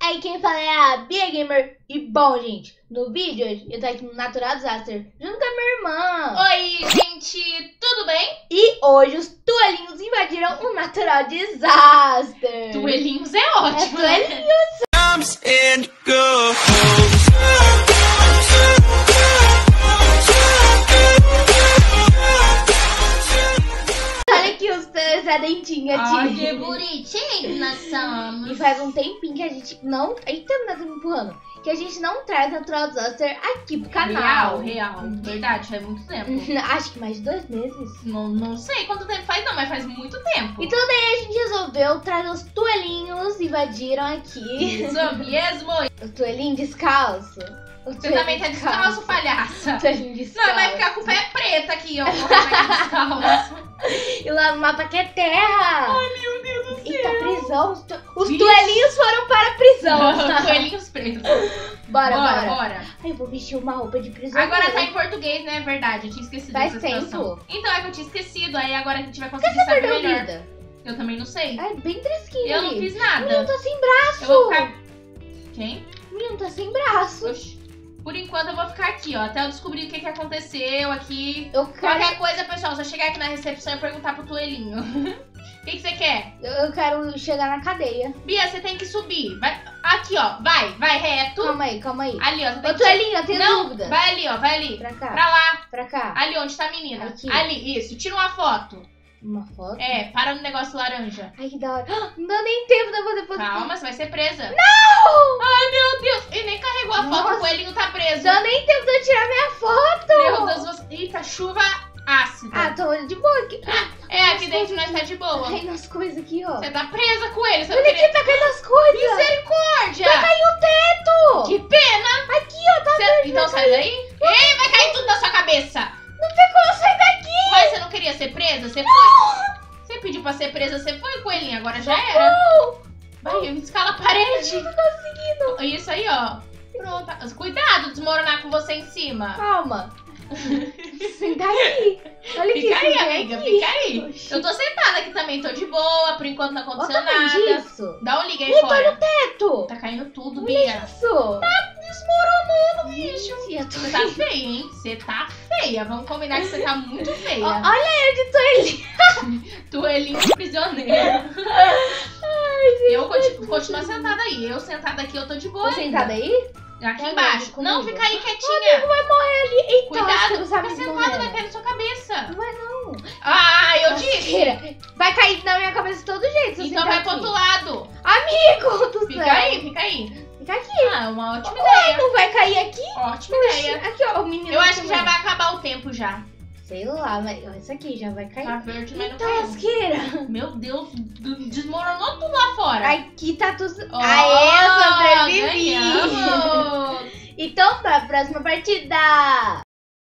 Aí quem fala é a Bia Gamer. E bom, gente, no vídeo hoje eu tô aqui no Natural Disaster junto com a minha irmã. Oi, gente, tudo bem? E hoje os tuelinhos invadiram o Natural Disaster. Tuelinhos é ótimo, né? Olha aqui os três a dentinha aqui. Ai, que bonitinho nós somos. E faz um tempinho que a gente não... Eita, tá me empurrando. Que a gente não traz Natural Disaster aqui pro canal. Real. Verdade, faz muito tempo. Acho que mais de 2 meses. Não sei quanto tempo faz não, mas faz muito tempo. Então daí a gente resolveu trazer os tuelinhos invadiram aqui. Isso mesmo. O tuelinho descalço. Você também tá descalço, palhaça. Tuelinho descalço. Não, vai ficar com o pé preto aqui, ó. Descalço. E lá no mapa que é terra. Ai, meu Deus do céu. Eita, prisão. Os tuelinhos foram para a prisão. Coelhinhos pretos. Bora. Bora. Ai, eu vou vestir uma roupa de prisão. Agora tá em português, né? Verdade, eu tinha esquecido Faz dessa situação. tempo. Então é que eu tinha esquecido, aí agora a gente vai Por conseguir que você saber perdeu melhor. vida? Eu também não sei. Ai, bem fresquinho. Eu não fiz nada. Menino, tá sem braço. Eu vou ficar... Quem? Menino, tá sem braço. Oxi. Por enquanto eu vou ficar aqui, ó, até eu descobrir o que aconteceu aqui. Eu quero... Qualquer coisa, pessoal, só chegar aqui na recepção e perguntar pro Tuelinho. O que você quer? Eu quero chegar na cadeia. Bia, você tem que subir. Vai... Aqui, ó, vai reto. Calma aí. Ali, ó, você tem Ô, que... Tuelinho, eu tenho Não, dúvida. vai ali, ó, vai ali. Pra cá. Pra lá. Pra cá. Ali, onde tá a menina. Aqui. Ali, isso. Tira uma foto. Uma foto? É, para no negócio laranja. Ai, que da hora. Não dá nem tempo de eu poder fazer. Calma, você vai ser presa. Não! Ai, meu Deus. E nem carregou a foto, Nossa. o coelhinho tá preso. Não dá nem tempo de eu tirar minha foto. Meu Deus, você... Eita, chuva ácida. Ah, tô de boa aqui. É, aqui dentro nós tá de boa. Caindo as coisas aqui, ó. Você tá presa com ele, você não Olha queria... aqui, tá caindo as coisas. Misericórdia! Vai cair o teto. Que pena! Aqui, ó, tá verde, Então vai sai cair. daí. Ei, vai cair tudo na sua cabeça! Não tem como sair daqui. Mas você não queria ser presa? Você foi? Você pediu pra ser presa, você foi, coelhinho, agora já era. Não. Vai, escala a parede. Não tô conseguindo. Isso aí, ó. Pronto. Cuidado de desmoronar com você em cima. Calma. Senta aí. Olha aqui, Fica aí, senta amiga, aqui. fica aí. Oxi. Eu tô sentada aqui também, tô de boa, por enquanto não Ó, aconteceu tá vendo nada. isso? Dá um liga aí Eita, olha fora. o teto. Tá caindo tudo, Olha Bia. isso. Desmoronando, bicho. Ixi, eu tô... Você tá feia, hein? Você tá feia. Vamos combinar que você tá muito feia. Olha eu de Tuelinho. Tuelinho prisioneiro. Eu continuo sentada aí. Eu sentada aqui, eu tô de boa Tô ainda. sentada aí? Aqui Tá embaixo. vendo Não, comigo? fica aí O quietinha. amigo vai morrer ali. Eita, acho que Cuidado, não sabe fica se sentado, morrer. vai cair na sua cabeça. Não vai não. Ah, eu disse. Lasqueira. Vai cair na minha cabeça de todo jeito. se eu Então sentar vai pro aqui. outro lado. Amigo do Fica céu. aí, fica aí. Fica aqui. Ah, uma ótima Ué, ideia. não vai cair aqui? Ótima Oxi, ideia. aqui, ó, o menino. Eu acho que também. já vai acabar o tempo já. Sei lá, mas ó, isso aqui já vai cair. Tá verde, mas não Eita, caiu. lasqueira. Meu Deus, desmoronou tudo lá fora. Aqui tá tudo... Ó, Aê, eu sobrevivi. ganhamos. Então, pra próxima partida.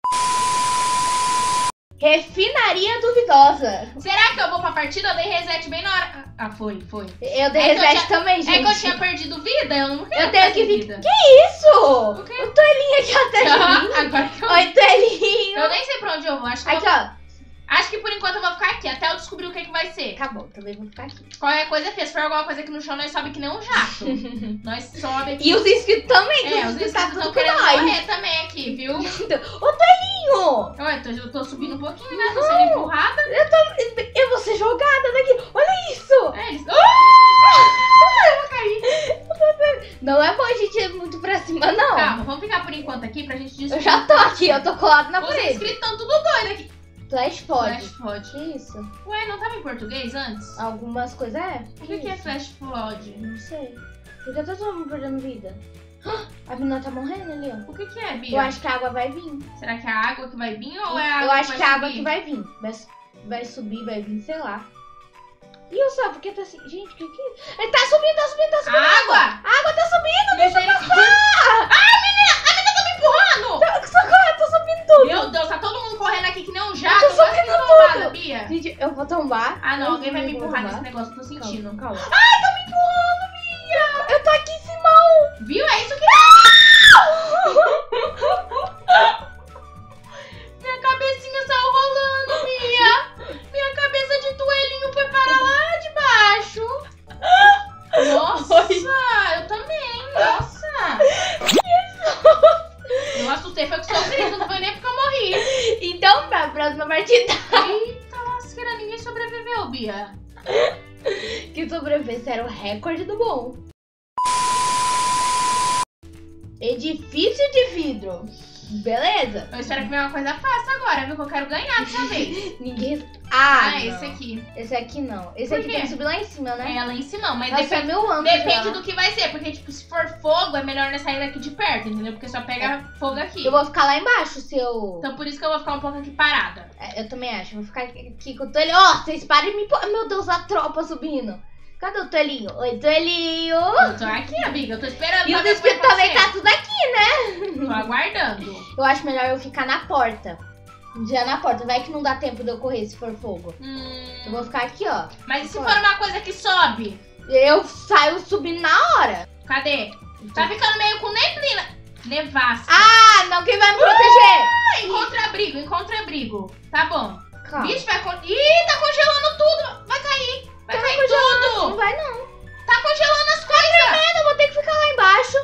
Refinaria duvidosa. Será que eu vou pra partida? Eu dei reset bem na hora. Ah, foi. Eu dei É que eu reset também, gente. É que eu tinha perdido vida, eu não quero Eu tenho que perder vida. Que isso? O quê? O Tuelinho aqui atrás de mim. Agora que eu... Oi, Tuelinho. Eu nem sei pra onde eu vou. Acho que por enquanto eu vou ficar aqui, até eu descobrir o que vai ser. Tá bom, também vou ficar aqui. Qualquer coisa que se for alguma coisa aqui no chão, nós sobe que nem um jato. Nós sobe aqui. E os inscritos também, que os inscritos tá estão tudo com querendo nós. morrer também aqui, viu? Ô, Tuelinho. Ué, eu tô subindo um pouquinho, né? Tô sendo empurrada. Eu vou ser jogada daqui. Olha isso. É, eles... Eu vou cair. Não é bom a gente ir muito pra cima, não. Calma, vamos ficar por enquanto aqui pra gente descobrir. Eu já tô aqui, eu tô colado na Os parede. inscritos estão tudo doidos aqui. Flash Flood. Flash flood. Que isso? Ué, não tava em português antes? Algumas coisas é? O que é isso? flash flood? Não sei. Por que tá todo mundo perdendo vida? A menina tá morrendo ali, ó. O que é, Bia? Eu acho que a água vai vir. Será que é a água que vai vir ou é a água Eu acho que é a água subir? que vai vir. Vai subir, vai vir, sei lá. E eu só, porque tá assim. Gente, o que que é? Ele tá subindo, tá subindo, tá subindo. Água? A água tá subindo, deixa eu Misericórdia. passar. A menina tá me empurrando! Socorro, tô subindo tudo. Meu Deus, tá todo mundo correndo aqui que nem um jato. Eu tô Quase que subindo tombada, tudo. Bia. Gente, eu vou tombar. Ah, não, alguém vai me Eu vou empurrar tombar. nesse negócio, eu tô sentindo. Calma. Ai, tá me empurrando, Bia! Eu tô aqui em cima. Viu? É isso que... Minha cabecinha saiu rolando, Bia! Minha cabeça de Tuelinho foi para lá de baixo! Nossa, eu também! próxima partida. Eita, lasqueira, ninguém sobreviveu, Bia. Que sobrevivência era o recorde do bom. Edifício de vidro. Beleza. Eu espero que venha uma coisa fácil agora, viu? Que eu quero ganhar dessa vez. Ninguém... Ah, não. esse aqui. Esse aqui não. Esse Por aqui quê? tem que subir lá em cima, né? É, lá em cima, mas Nossa, depende, meu ângulo depende já. do que vai ser. Porque, tipo, se for fogo, é melhor nós sair daqui de perto, entendeu? Porque só pega fogo aqui. Eu vou ficar lá embaixo se eu... Então por isso que eu vou ficar um pouco aqui parada. É, eu também acho. Vou ficar aqui com o Toelhinho. Ó, vocês parem de me... Meu Deus, a tropa subindo. Cadê o Toelhinho? Oi, Toelhinho. Eu tô aqui, amiga. Eu tô esperando. E pra os ver o que vai inscritos também acontecer. tá tudo aqui, né? Tô aguardando. Eu acho melhor eu ficar na porta. Já na porta. Vai que não dá tempo de eu correr se for fogo. Eu vou ficar aqui, ó. Mas e se for uma coisa que sobe? Eu saio subindo na hora. Cadê? Tá ficando meio com neblina. Nevasca. Ah, não. Quem vai me proteger? Encontra abrigo, encontra abrigo. Tá bom. Calma. Bicho, vai... Ih, tá congelando tudo. Vai cair. Vai cair Não tudo. vai, não. Tá congelando as coisas. Eu vou ter que ficar lá embaixo.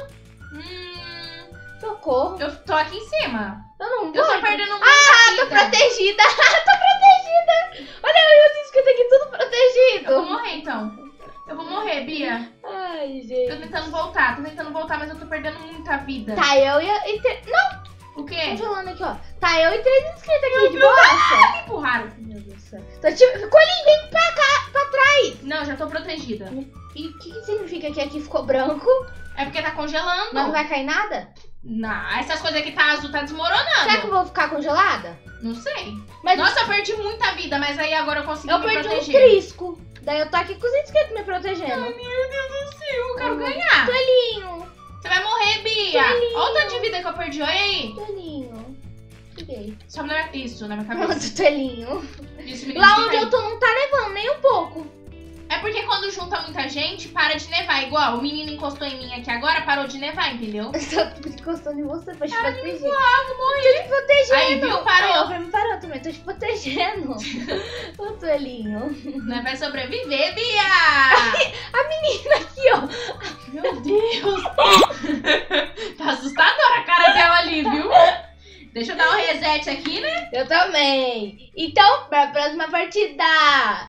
Socorro. Eu tô aqui em cima. Eu não vou. Eu tô perdendo muito. Tô protegida. Tô protegida. Olha eu, os inscritos aqui tudo Eu vou protegido. morrer, então. Eu vou morrer, Bia. Ai, Tô gente. tentando voltar, mas eu tô perdendo muita vida. Tá, eu e... Não, O quê? congelando aqui, ó. Tá, eu e 3 inscritos aqui de boa. Me empurraram. Meu Deus do céu. Coelhinho, vem pra cá, pra trás. Não, já tô protegida. E o que significa que aqui ficou branco? É porque tá congelando. Mas não vai cair nada? Não, essas coisas aqui tá azul, tá desmoronando. Será que eu vou ficar congelada? Não sei. Mas Nossa, eu perdi muita vida, mas aí agora eu consegui eu me perdi um proteger. trisco. Daí eu tô aqui com os inscritos me protegendo. Meu Deus do céu, eu quero ganhar. Toelhinho, Você vai morrer, Bia. Tolinho. Olha o tanto de vida que eu perdi, olha aí. Toelhinho. Fiquei. Sobe na minha... Isso, na minha cabeça. Pronto, Toelhinho. Isso, menino, Lá fica onde aí. eu tô não tá nevando nem um pouco. É porque quando junta muita gente, para de nevar. Igual, o menino encostou em mim aqui agora, parou de nevar, entendeu? Eu tô encostando em você pra te proteger. Vou morrer. Tô te protegendo. Aí, viu? Parou. Aí, ó, me parou também. Tô te protegendo. Ô, Toelhinho. Nós vai sobreviver, Bia! Aqui, ó. Meu Deus! Tá assustadora a cara dela ali, viu? Deixa eu dar um reset aqui, né? Eu também. Então, pra próxima partida.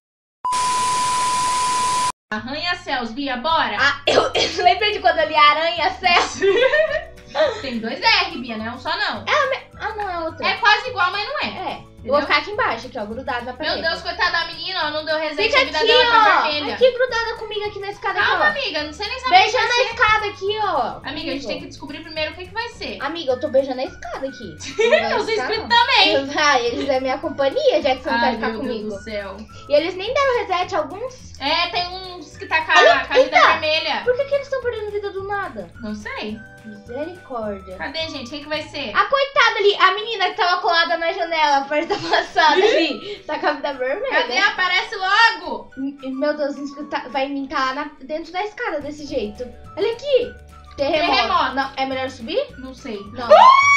Arranha-céus, Bia, bora! Ah, eu lembrei de quando eu li Aranha-Céu. Tem 2 R, Bia, não é um só não. Ah, não, é outra. É quase igual, mas não é. É. Eu vou ficar aqui embaixo, aqui, ó, grudada na parede. Meu Deus, coitada da menina, ó, não deu reset, Fica a vida aqui, dela tá ó. vermelha. Aqui grudada comigo aqui na escada. Calma, aqui, amiga, não sei nem ó. saber o que Beijando vai a ser. escada aqui, ó. Amiga, a gente tem que descobrir primeiro o que vai ser. Amiga, eu tô beijando a escada aqui. Não vai Os ficar, inscritos não. também. Ah, eles é minha companhia, já que você não Ai, quer ficar meu comigo. Deus do céu. E eles nem deram reset, alguns. É, tem uns que tá com Olha, a vida eita. vermelha. Por que eles estão perdendo vida do nada? Não sei. Misericórdia. Cadê, gente? Quem que vai ser? A coitada ali, a menina que tava colada na janela, perto da passada ali, tá com a vida vermelha. Cadê? Aparece logo! Meu Deus, vai me encalar dentro da escada desse jeito. Olha aqui. Terremoto. Terremoto. Não, é melhor subir? Não sei. Não.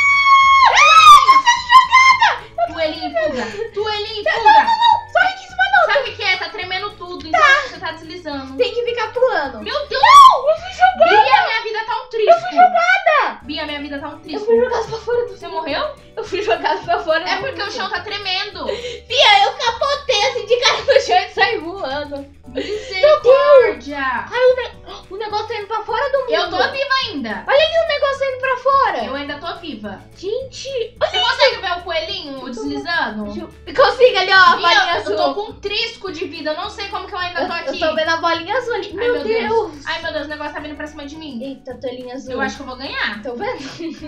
Tuelinho, fuga! Tuelinho, Não, fuga! não, só aqui em cima não. Sabe o que é? Tá tremendo tudo, então você tá deslizando. Tem que ficar pulando. Meu Deus! Não, eu fui jogada. Bia, minha vida tá um triste. Eu fui jogada. Bia, minha vida tá um Eu triste. fui jogada pra fora do Você morreu? Eu fui jogada pra fora É do porque o mundo. chão tá tremendo. Fia, eu capotei assim de cara no chão e saí voando. Misericórdia! Ai, o negócio tá indo pra fora do mundo. Eu tô viva ainda. Olha ali o negócio indo pra fora. Eu ainda tô viva. Gente, Você consegue ver o coelhinho deslizando? consiga ali, ó, a bolinha Bia, azul. eu tô com um trisco de vida. Eu não sei como que eu ainda tô aqui. Eu tô vendo a bolinha azul ali. Ai, Meu Deus. Ai, meu Deus, o negócio tá vindo pra cima de mim. Eita, toelhinha azul. Eu acho que eu vou ganhar. Tô vendo?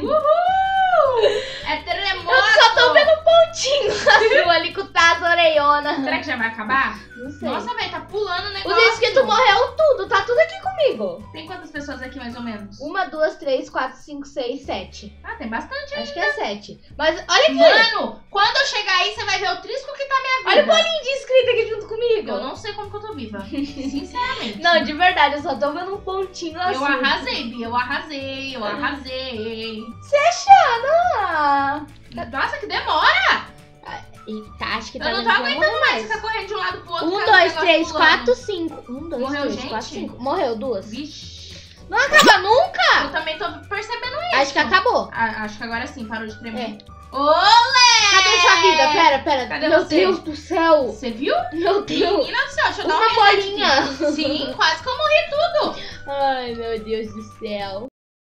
É terremoto. Eu só tô vendo um pontinho azul ali com o tazo oreiona. Será que já vai acabar? Não sei. Nossa, velho, tá pulando o Os negócio. inscritos morreu tudo, tá tudo aqui comigo. Tem quantas pessoas aqui, mais ou menos? 1, 2, 3, 4, 5, 6, 7. Ah, tem bastante. Acho que é 7. Mas olha aqui. Mano, quando eu chegar aí, você vai ver o trisco que tá minha vida. Olha o bolinho de inscrito aqui junto comigo. Eu não sei como que eu tô viva. Sinceramente. Não, de verdade, eu só tô vendo um pontinho azul. Eu arrasei, Bia. Eu arrasei. Eu arrasei. Você é chata. Nossa, que demora. Eita, acho que Eu tá não dando tô pra aguentando morrer mais ficar correndo de um lado pro outro. 1, ficar 2, com o 3, negócio pulando. 4, 5. 1, 2, Morreu 3, 4, gente? 5. Morreu 2. Vixe. Não acaba nunca. Eu também tô percebendo isso. Acho que acabou. Acho que agora sim, parou de tremer. É. Olé! Cadê sua vida, pera. Cadê Meu você? Deus do céu. Você viu? Meu Deus. Menina do céu, deixa eu dar Uma um reset bolinha. aqui. Sim, quase que eu morri tudo. Ai, meu Deus do céu.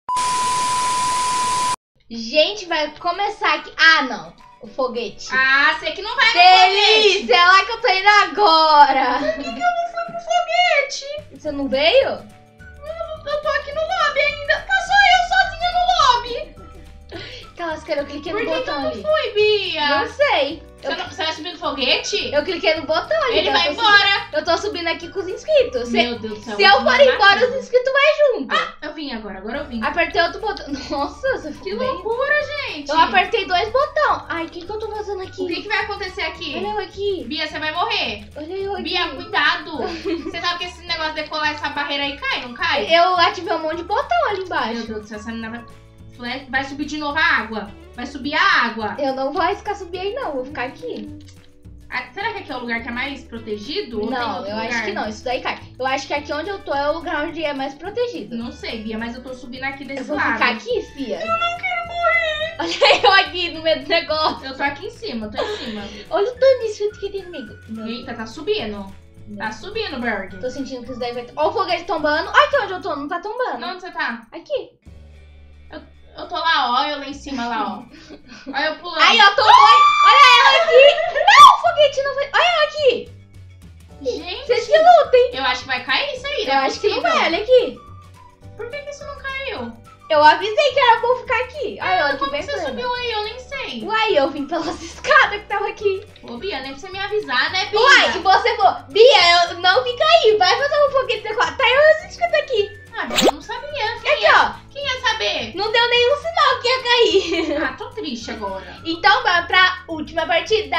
Gente, vai começar aqui. Ah, não. O foguete. Ah, sei que não vai no Delícia, é lá que eu tô indo agora. foguete. Por que eu não fui pro foguete? Você não veio? Eu tô aqui no lobby ainda. Tá só eu sozinha no lobby. Aquelas eu cliquei Por no que que eu botão não ali. fui, Bia? Não sei. Você vai subir no foguete? Eu cliquei no botão ali. Ele eu vai tô embora. Eu tô subindo aqui com os inscritos. Meu Deus do céu. Se eu for embora, os inscritos vai junto. Eu vim agora eu vim. Apertei outro botão. Nossa, você ficou Que bem. loucura, gente. Eu apertei 2 botões. Ai, o que eu tô fazendo aqui? O que vai acontecer aqui? Olha eu aqui. Bia, você vai morrer. Olha eu aqui. Bia, cuidado. Você sabe que esse negócio de decolar essa barreira aí cai, não cai? Eu ativei um monte de botão ali Meu embaixo. Deus do céu, essa menina vai subir de novo a água. Vai subir a água. Eu não vou arriscar subir aí, não. Vou ficar aqui. Será que aqui é o lugar que é mais protegido? Ou tem Não, outro eu lugar? acho que não. Isso daí cai. Eu acho que aqui onde eu tô é o lugar onde é mais protegido. Não sei, Bia, mas eu tô subindo aqui desse Eu vou lado. ficar aqui, fia? Eu não quero morrer. Olha eu aqui no meio do negócio. Eu tô aqui em cima, tô em cima. Olha o tanto de inscrito que tem comigo. Meu Deus. Eita, tá subindo. Tá subindo, Berg. Tô sentindo que isso daí vai... Ó o foguete tombando. Olha aqui onde eu tô, não tá tombando. Onde você tá? Aqui. Eu tô lá, ó, eu lá em cima, lá, ó. Olha eu pulando. Aí, ó, tombou. Olha ela aqui. Não, o foguete não vai... Olha ela aqui. Gente, Vocês que lutem. eu acho que vai cair isso aí, Eu acho que não vai, olha aqui. Por que isso não caiu? Eu avisei que era bom ficar aqui. Olha, olha que Como bem que você plena. subiu aí? Eu nem sei. Uai, eu vim pelas escadas que tava aqui. Ô, Bia, nem pra você me avisar, né, Bia? Uai, se você for... Bia, eu não fica aí. Vai fazer um foguete decolar. Tá eu inscrito aqui. Ah, Bia, eu não sabia. Aqui, ó. Quem ia saber? Não deu nenhum sinal que ia cair. Ah, tô triste agora. Então vamos pra última partida.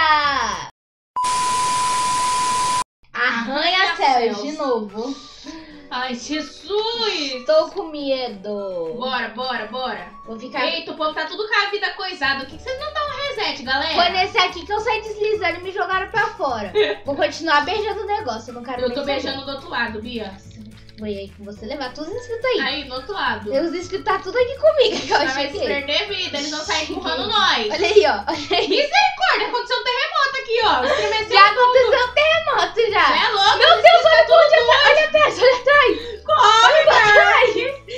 Arranha-céus de novo. Ai, Jesus! Tô com medo. Bora. Vou ficar... Eita, o povo tá tudo com a vida coisada. Por que vocês não dão um reset, galera? Foi nesse aqui que eu saí deslizando e me jogaram pra fora. Vou continuar beijando o negócio. Eu não quero Eu nem tô saber. beijando do outro lado, Bia. Foi aí que você levar todos os inscritos aí. Aí, do outro lado. Os inscritos tá tudo aqui comigo. Que eu Vai se cheguei. perder vida, eles vão sair empurrando nós. Olha aí, ó. Olha aí. Misericórdia, aconteceu um terremoto aqui, ó. Estremeceu Já tudo. aconteceu um terremoto Você já. é louco? Meu Deus, olha pra onde atrás. Olha atrás, olha atrás. Corre, Olha pra trás.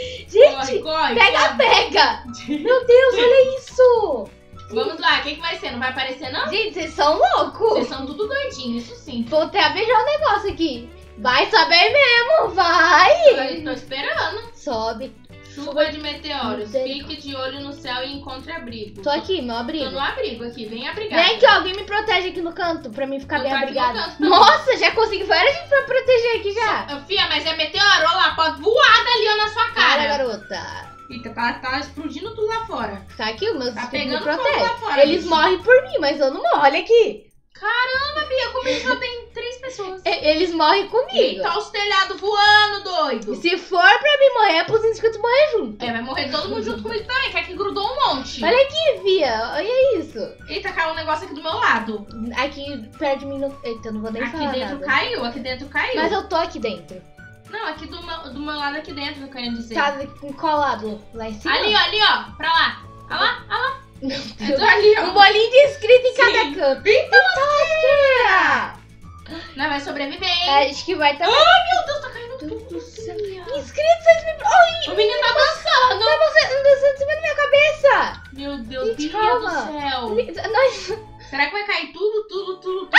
Gente, corre. pega. Meu Deus, olha isso. Vamos lá, o que vai ser? Não vai aparecer, não? Gente, vocês são loucos. Vocês são tudo doidinhos, isso sim. Vou até beijar o negócio aqui. Vai saber mesmo, vai. Eu tô esperando. Sobe. Chuva de meteoros. Misericórdia. Fique de olho no céu e encontre abrigo. Tô aqui, meu Tô abrigo. no abrigo aqui, vem abrigado. Vem aqui, ó, alguém me protege aqui no canto pra mim ficar Eu bem tô aqui no abrigada. canto também. Nossa, já consegui várias gente pra proteger aqui já. Fia, mas é meteoro, olha lá, pode voar dali, ó, na sua Para, cara. garota. Eita, tá explodindo tudo lá fora. Tá aqui, os meus Tá inscritos me pegando fogo protegem. lá fora. Eles bicho. morrem por mim, mas eu não morro. Olha aqui. Caramba, Bia, comigo só tem 3 pessoas. Eles morrem comigo. Eita, os telhados voando, doido. Se for pra mim morrer, é pros inscritos morrer junto. É, vai morrer todo mundo junto comigo também, que aqui grudou um monte. Olha aqui, Via. Olha isso. Eita, caiu um negócio aqui do meu lado. Aqui perto de mim. Eita, eu não vou nem Aqui falar dentro nada. caiu, aqui dentro caiu. Mas eu tô aqui dentro. Não, aqui do meu lado aqui dentro, eu quero dizer. Tá colado lá em cima. Ali, ó, pra lá. Olha lá, olha lá. Meu Eu Deus. tô ali, ó. Um bolinho de inscrito em cada Sim. canto. Eita, Lasqueira! Não, vai sobreviver, hein? Acho que vai também. Ai, meu Deus, tá caindo Meu tudo. Deus do céu. Inscritos, vocês me... Ai, O menino tá dançando. tá dançando em cima da minha cabeça. Meu Deus, Gente, Bia calma. do céu. Nós... Será que vai cair tudo?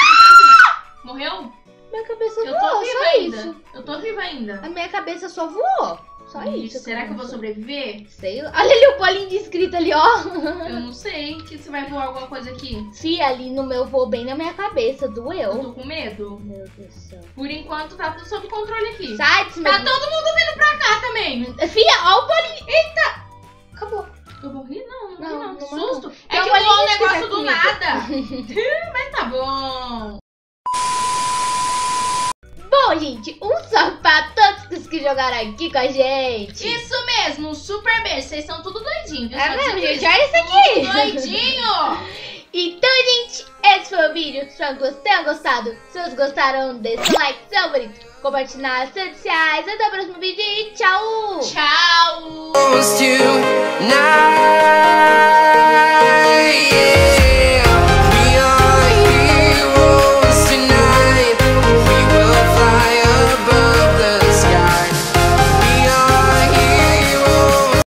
Morreu? Minha cabeça Eu tô voou, viva só ainda. isso. Eu tô viva ainda. A minha cabeça só voou. Só Ixi, isso. será que eu vou sobreviver? Sei lá. Olha ali o bolinho de inscrito ali, ó. Eu não sei. Que se vai voar alguma coisa aqui? Fia, ali no meu voou bem na minha cabeça. Eu Doeu. tô com medo. Meu Deus do céu. Por enquanto tá tudo sob controle aqui. Sai desse Tá meu... todo mundo vindo pra cá também. Fia, ó o bolinho. Eita. Acabou. Eu morri? Não, Não, morri não. Que não morreu. susto. Tem É um que bolinho voou um de inscrito negócio do comigo. nada. Mas tá bom. Bom, gente, um salve pra todos que jogaram aqui com a gente. Isso mesmo, um super beijo. Vocês são tudo doidinhos, viu? É Só mesmo, digo gente? isso. Olha isso aqui. Tudo doidinho. Então, gente, esse foi o vídeo. Espero que vocês tenham gostado. Se vocês gostaram, deixa o like, seu favorito, compartilhar nas redes sociais. Até o próximo vídeo e tchau! Tchau.